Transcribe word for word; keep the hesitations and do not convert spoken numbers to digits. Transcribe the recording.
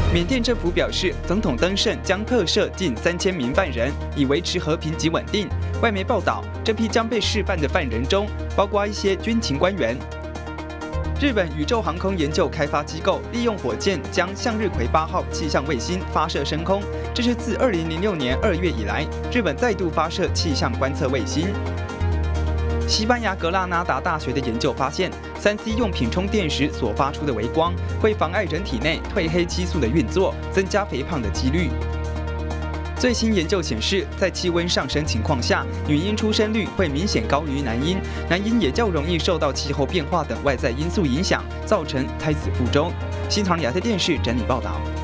缅甸政府表示，总统登盛将特赦近三千名犯人，以维持和平及稳定。外媒报道，这批将被释放的犯人中，包括一些军情官员。日本宇宙航空研究开发机构利用火箭将向日葵八号气象卫星发射升空，这是自二零零六年二月以来，日本再度发射气象观测卫星。 西班牙格拉纳达大学的研究发现， 三 C 用品充电时所发出的微光会妨碍人体内褪黑激素的运作，增加肥胖的几率。最新研究显示，在气温上升情况下，女婴出生率会明显高于男婴，男婴也较容易受到气候变化等外在因素影响，造成胎死腹中。新唐人亚太电视整理报道。